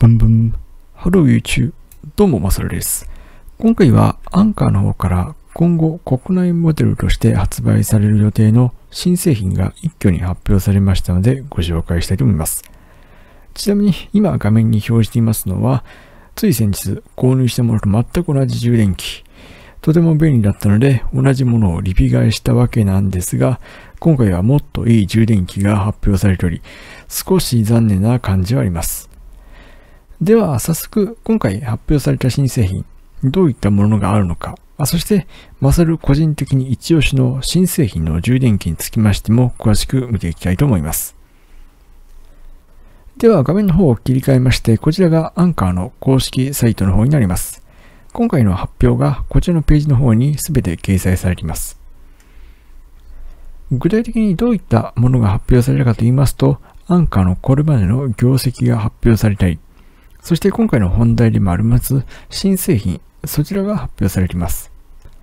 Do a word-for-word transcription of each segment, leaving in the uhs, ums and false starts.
ブンブン。Hello YouTube。どうもマサルです。今回はアンカーの方から今後国内モデルとして発売される予定の新製品が一挙に発表されましたのでご紹介したいと思います。ちなみに今画面に表示していますのはつい先日購入したものと全く同じ充電器。とても便利だったので同じものをリピ買いしたわけなんですが、今回はもっといい充電器が発表されており、少し残念な感じはあります。では早速今回発表された新製品、どういったものがあるのか、そしてマサル個人的に一押しの新製品の充電器につきましても詳しく見ていきたいと思います。では画面の方を切り替えまして、こちらがアンカーの公式サイトの方になります。今回の発表がこちらのページの方に全て掲載されています。具体的にどういったものが発表されるかと言いますと、アンカーのこれまでの業績が発表されたり、そして今回の本題でもあります新製品、そちらが発表されています。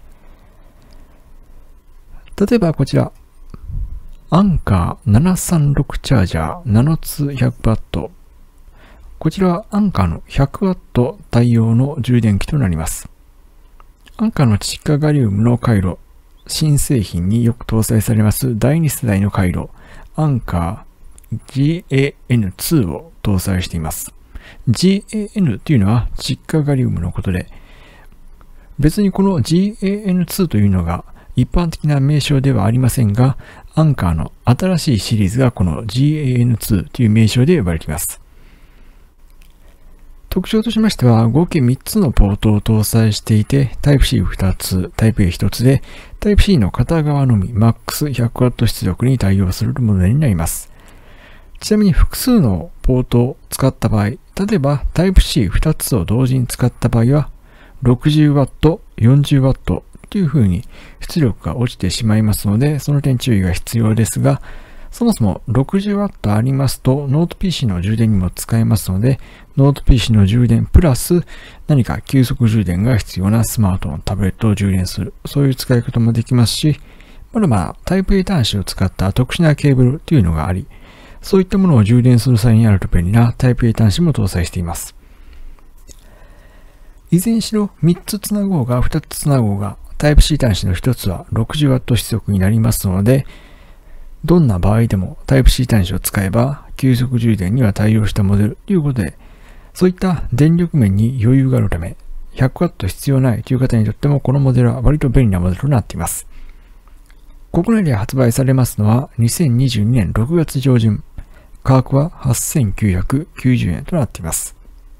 例えばこちら、アンカーななさんろくチャージャーナノツーひゃくワット。こちらはアンカーのひゃくワット対応の充電器となります。アンカーの窒化ガリウムの回路、新製品によく搭載されますだいに世代の回路、アンカー ジーエーエヌツー を搭載しています。ジーエーエヌ というのは窒化ガリウムのことで、別にこの ジーエーエヌツー というのが一般的な名称ではありませんが、アンカーの新しいシリーズがこの ジーエーエヌツー という名称で呼ばれています。特徴としましては、合計みっつのポートを搭載していて、タイプシーふたつ、タイプエーひとつで、タイプシー の片側のみ マックスひゃくワット 出力に対応するモデルになります。ちなみに複数のポートを使った場合、例えばタイプシーふたつを同時に使った場合は、ろくじゅうワット、よんじゅうワットという風に出力が落ちてしまいますので、その点注意が必要ですが、そもそも ろくじゅうワット ありますとノート ピーシー の充電にも使えますので、ノート ピーシー の充電プラス何か急速充電が必要なスマートフォン、タブレットを充電する、そういう使い方もできますし、まだまだタイプ A 端子を使った特殊なケーブルというのがあり、そういったものを充電する際にあると便利なタイプ A 端子も搭載しています。いずれにしろみっつつなごうがふたつつなごうがタイプ C 端子のひとつは ろくじゅうワット 出力になりますので、どんな場合でもタイプ C 端子を使えば急速充電には対応したモデルということで、そういった電力面に余裕があるため ひゃくワット 必要ないという方にとってもこのモデルは割と便利なモデルとなっています。国内で発売されますのはにせんにじゅうにねんろくがつ上旬、価格ははっせんきゅうひゃくきゅうじゅうえんとなっています。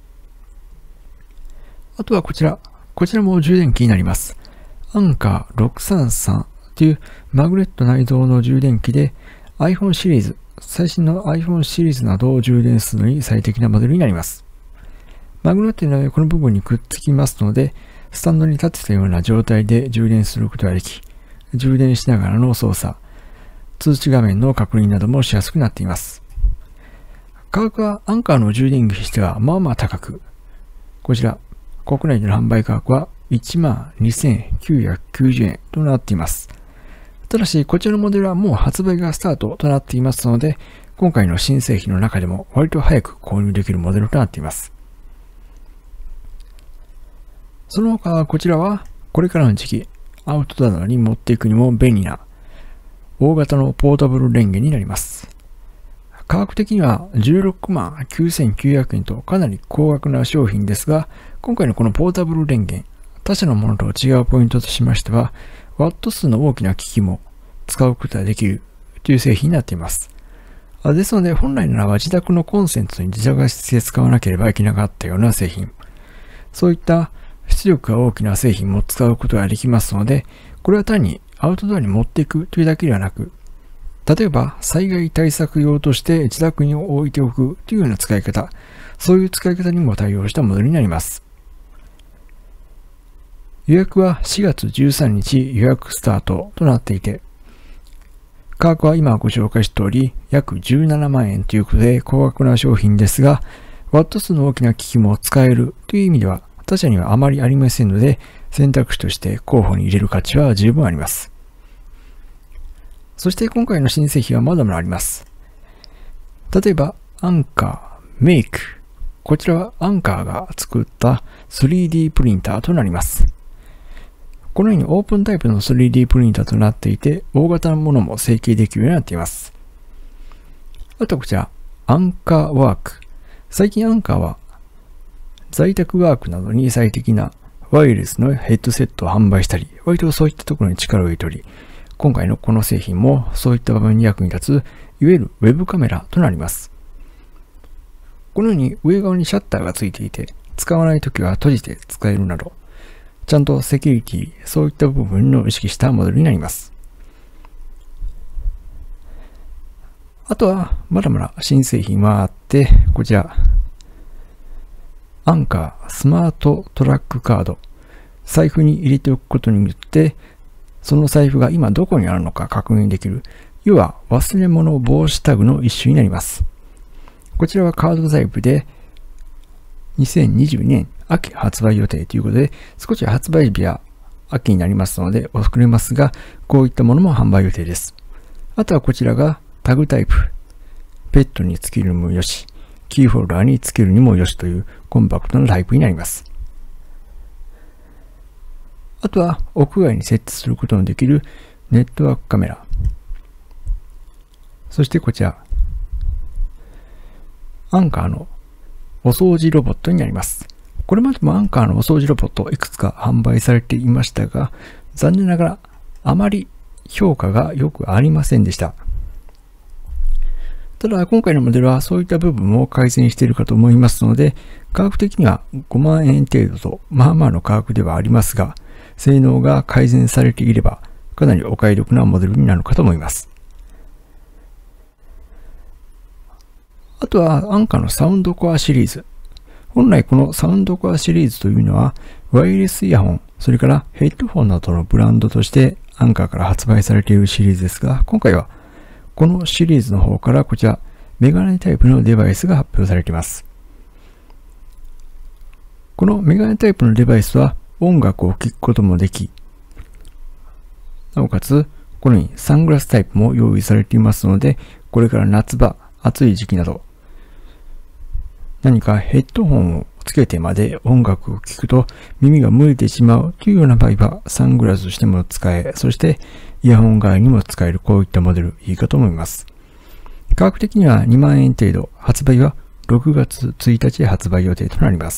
あとはこちら、こちらも充電器になります。アンカーろくさんさんというマグネット内蔵の充電器で iPhone シリーズ、最新の iPhone シリーズなどを充電するのに最適なモデルになります。マグネットのこの部分にくっつきますので、スタンドに立てたような状態で充電することができ、充電しながらの操作、通知画面の確認などもしやすくなっています。価格はアンカーの充電器としてはまあまあ高く、こちら、国内での販売価格はいちまんにせんきゅうひゃくきゅうじゅうえんとなっています。ただし、こちらのモデルはもう発売がスタートとなっていますので、今回の新製品の中でも割と早く購入できるモデルとなっています。その他、こちらはこれからの時期、アウトドアなどに持っていくにも便利な大型のポータブル電源になります。価格的にはじゅうろくまんきゅうせんきゅうひゃくえんとかなり高額な商品ですが、今回のこのポータブル電源、他社のものと違うポイントとしましては、ワット数の大きな機器も使うことができるという製品になっています。ですので、本来ならば自宅のコンセントに自社画質で使わなければいけなかったような製品。そういった出力が大きな製品も使うことができますので、これは単にアウトドアに持っていくというだけではなく、例えば災害対策用として自宅に置いておくというような使い方、そういう使い方にも対応したモデルになります。予約はしがつじゅうさんにち予約スタートとなっていて、価格は今ご紹介した通り約じゅうななまんえんということで高額な商品ですが、ワット数の大きな機器も使えるという意味では他社にはあまりありませんので、選択肢として候補に入れる価値は十分あります。そして今回の新製品はまだまだあります。例えば、アンカー、メイク、 こちらはアンカーが作った スリーディー プリンターとなります。このようにオープンタイプの スリーディー プリンターとなっていて、大型のものも成形できるようになっています。あとこちら、アンカーワーク。最近アンカーは在宅ワークなどに最適なワイヤレスのヘッドセットを販売したり、割とそういったところに力を入れており、今回のこの製品もそういった場面に役に立つ、いわゆるウェブカメラとなります。このように上側にシャッターがついていて、使わないときは閉じて使えるなど、ちゃんとセキュリティ、そういった部分を意識したモデルになります。あとは、まだまだ新製品はあって、こちら、アンカースマートトラックカード。財布に入れておくことによって、その財布が今どこにあるのか確認できる。要は忘れ物防止タグの一種になります。こちらはカードタイプで、にせんにじゅうにねん秋発売予定ということで、少し発売日は秋になりますので遅れますが、こういったものも販売予定です。あとはこちらがタグタイプ。ペットにつけるにもよし、キーホルダーにつけるにもよしというコンパクトなタイプになります。あとは屋外に設置することのできるネットワークカメラ。そしてこちら、アンカーのお掃除ロボットになります。これまでもアンカーのお掃除ロボットいくつか販売されていましたが、残念ながらあまり評価がよくありませんでした。ただ今回のモデルはそういった部分も改善しているかと思いますので、価格的にはごまんえん程度とまあまあの価格ではありますが、性能が改善されていればかなりお買い得なモデルになるのかと思います。あとはアンカーのサウンドコアシリーズ。本来このサウンドコアシリーズというのはワイヤレスイヤホン、それからヘッドフォンなどのブランドとしてアンカーから発売されているシリーズですが、今回はこのシリーズの方からこちらメガネタイプのデバイスが発表されています。このメガネタイプのデバイスは音楽を聴くこともでき、なおかつこのようにサングラスタイプも用意されていますので、これから夏場、暑い時期など何かヘッドホンをつけてまで音楽を聴くと耳が蒸れてしまうというような場合はサングラスとしても使え、そしてイヤホン代わりにも使えるこういったモデルいいかと思います。価格的にはにまんえん程度、発売はろくがつついたち発売予定となります。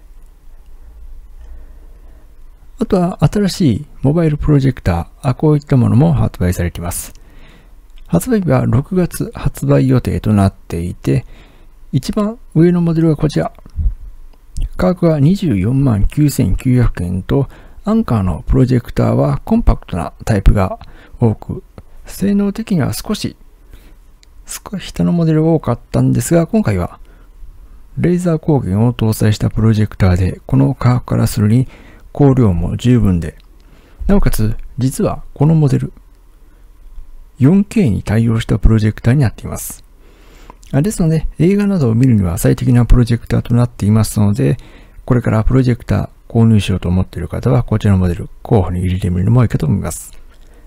あとは新しいモバイルプロジェクター、こういったものも発売されています。発売日はろくがつ発売予定となっていて、一番上のモデルはこちら。価格はにじゅうよんまんきゅうせんきゅうひゃくえんと、アンカーのプロジェクターはコンパクトなタイプが多く、性能的には少し、少し下のモデルが多かったんですが、今回はレーザー光源を搭載したプロジェクターで、この価格からするに光量も十分で、なおかつ実はこのモデル、よんケー に対応したプロジェクターになっています。ですので、映画などを見るには最適なプロジェクターとなっていますので、これからプロジェクター購入しようと思っている方は、こちらのモデル、候補に入れてみるのもいいかと思います。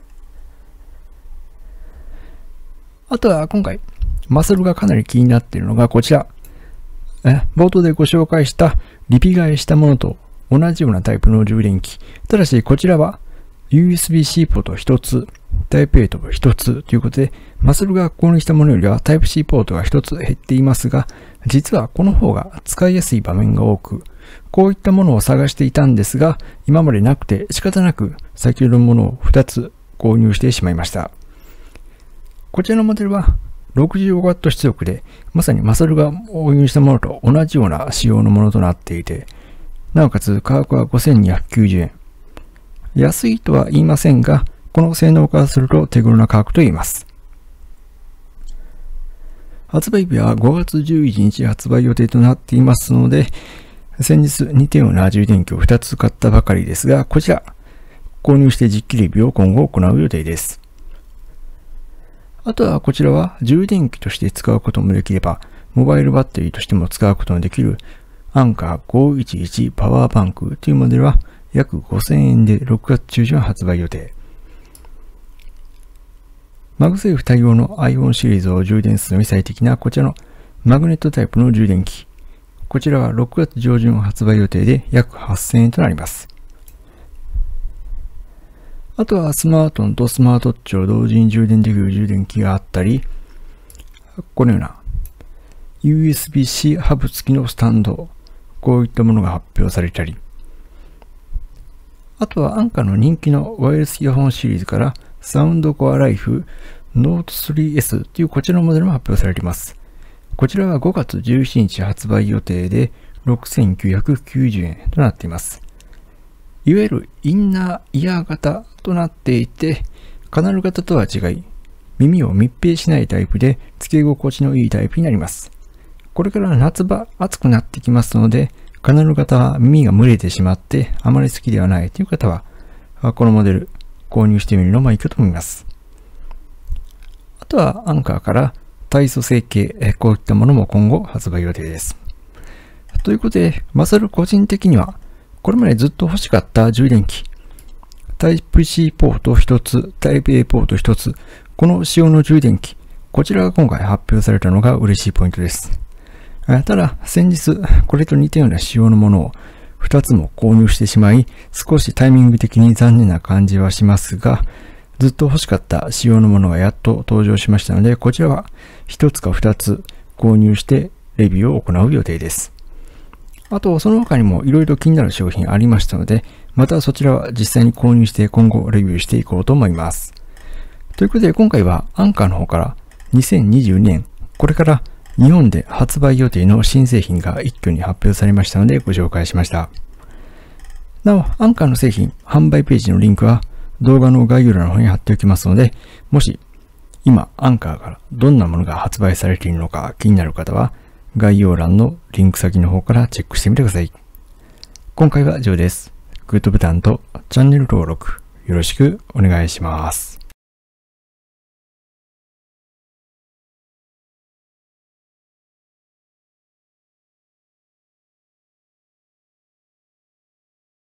あとは今回、マスルがかなり気になっているのがこちら。え冒頭でご紹介したリピ買いしたものと同じようなタイプの充電器。ただし、こちらは ユーエスビーシー ポートひとつ、タイプエイトひとつということで、マスルが購入したものよりはタイプ C ポートがひとつ減っていますが、実はこの方が使いやすい場面が多く、こういったものを探していたんですが、今までなくて仕方なく先ほどのものをふたつ購入してしまいました。こちらのモデルは ろくじゅうごワット 出力で、まさにマスルが購入したものと同じような仕様のものとなっていて、なおかつ価格はごせんにひゃくきゅうじゅうえん。安いとは言いませんが、この性能からすると手頃な価格と言えます。発売日はごがつじゅういちにち発売予定となっていますので、先日似たような充電器をふたつ買ったばかりですが、こちら、購入して実機レビューを今後行う予定です。あとはこちらは充電器として使うこともできれば、モバイルバッテリーとしても使うことのできるアンカーごひゃくじゅういちパワーバンクというモデルは約ごせんえんでろくがつちゅうじゅん発売予定。マグセーフ対応の アイフォン シリーズを充電するのに最適なこちらのマグネットタイプの充電器。 こちらはろくがつ上旬発売予定で約はっせんえんとなります。あとはスマートフォンとスマートウォッチを同時に充電できる充電器があったり、このような ユーエスビー-C ハブ付きのスタンド、こういったものが発表されたり、あとは安価の人気のワイヤレスイヤホンシリーズからサウンドコアライフ ノートスリーエス というこちらのモデルも発表されています。こちらはごがつじゅうしちにち発売予定でろくせんきゅうひゃくきゅうじゅうえんとなっています。いわゆるインナーイヤー型となっていて、カナル型とは違い、耳を密閉しないタイプで付け心地のいいタイプになります。これから夏場暑くなってきますので、カナル型は耳が蒸れてしまってあまり好きではないという方は、このモデル購入してみるのもいいかと思います。あとはアンカーから体組成計、こういったものも今後発売予定です。ということで、マサル個人的には、これまでずっと欲しかった充電器、タイプ C ポートひとつ、タイプ A ポートひとつ、この仕様の充電器、こちらが今回発表されたのが嬉しいポイントです。ただ、先日、これと似たような仕様のものをふたつも購入してしまい、少しタイミング的に残念な感じはしますが、ずっと欲しかった仕様のものがやっと登場しましたので、こちらはひとつかふたつ購入してレビューを行う予定です。あと、その他にもいろいろ気になる商品ありましたので、またそちらは実際に購入して今後レビューしていこうと思います。ということで、今回はアンカーの方からにせんにじゅうにねん、これから日本で発売予定の新製品が一挙に発表されましたのでご紹介しました。なお、アンカーの製品販売ページのリンクは動画の概要欄の方に貼っておきますので、もし今アンカーからどんなものが発売されているのか気になる方は概要欄のリンク先の方からチェックしてみてください。今回は以上です。グッドボタンとチャンネル登録よろしくお願いします。